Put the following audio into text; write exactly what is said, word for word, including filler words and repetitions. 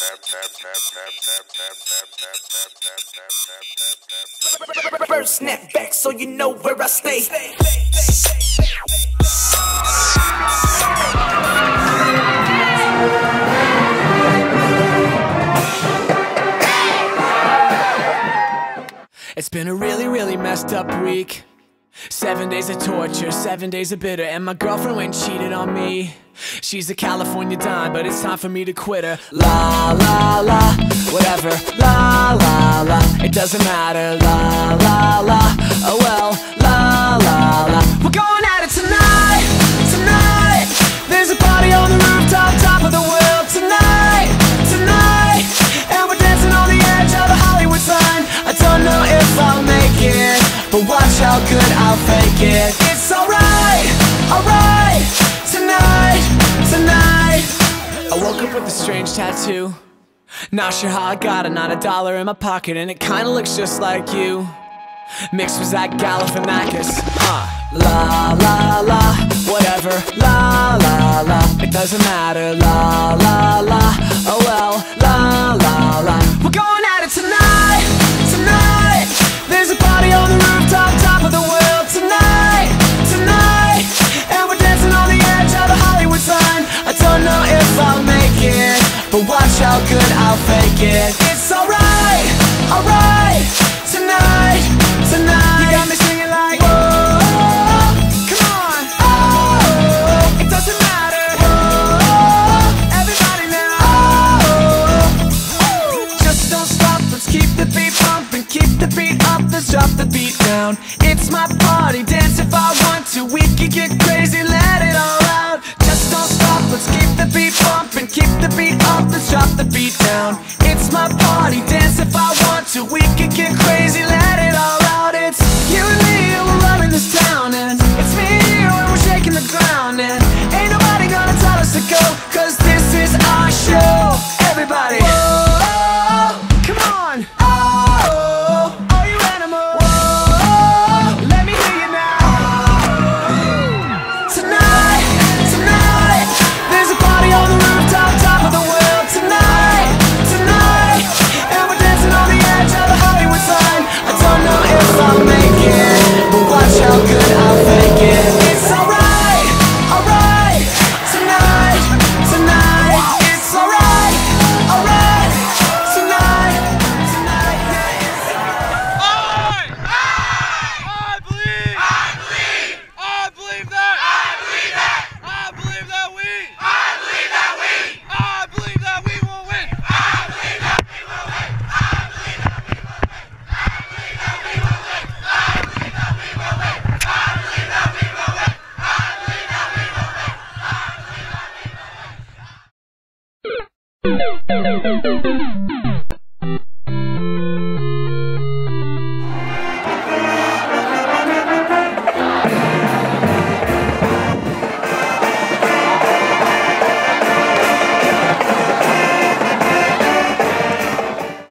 First snap back so you know where I stay. It's been a really, really messed up week. Seven days of torture, seven days of bitter, and my girlfriend went and cheated on me. She's a California dime, but it's time for me to quit her. La la la, whatever. La la la, it doesn't matter. La la la, oh well. La la la, we're going at it tonight, tonight. There's a party on the rooftop, top of the world tonight, tonight. And we're dancing on the edge of the Hollywood sign. I don't know if I'll make it, but watch how good I'll fake it. It's alright, alright. Tonight, tonight. I woke up with a strange tattoo. Not sure how I got it, not a dollar in my pocket, and it kinda looks just like you. Mixed with that Galifianakis, huh? La la la, whatever. La la la, it doesn't matter. La la la, oh well. La la la, we're going at it tonight, tonight. There's a party on the rooftop, top of the world tonight, tonight. And we're dancing on the edge of the Hollywood sign. I don't know if I'll make it, but watch how good I'll fake it. It's alright, alright. Tonight, tonight. You got me singing like, whoa, come on, oh, it doesn't matter, whoa, everybody now, oh, oh. Just don't stop, let's keep the beat pumping, keep the beat up, let's drop the beat down. It's my party, dance if I want to, we can get crazy, let it all out. Just don't stop, let's keep the beat pumping, keep the beat up, let's drop the beat down. It's my party, dance if I want to, we can get crazy, let it all out. It's you and me, and we're running this town, and it's me and you, and we're shaking the ground, and ain't nobody gonna tell us to go, cause this is our show. Everybody, whoa, come on, oh, all you animals, whoa, let me hear you now. Tonight, tonight, there's a party on the rooftop, top of the world tonight, tonight. And we're dancing on the edge of the Hollywood sign. I don't know if I'll make it, but watch how good I'll fake it. It's alright, alright. Tonight, tonight. It's alright, alright. Tonight, tonight. I, I, I believe, I believe, I believe that, I believe that, I believe that we, I believe that we, I believe that we will win, I believe that we will win, I believe that we will win, I believe that we will win, I believe that we will win, I believe that we will win, I believe that we will win, I believe that we will win.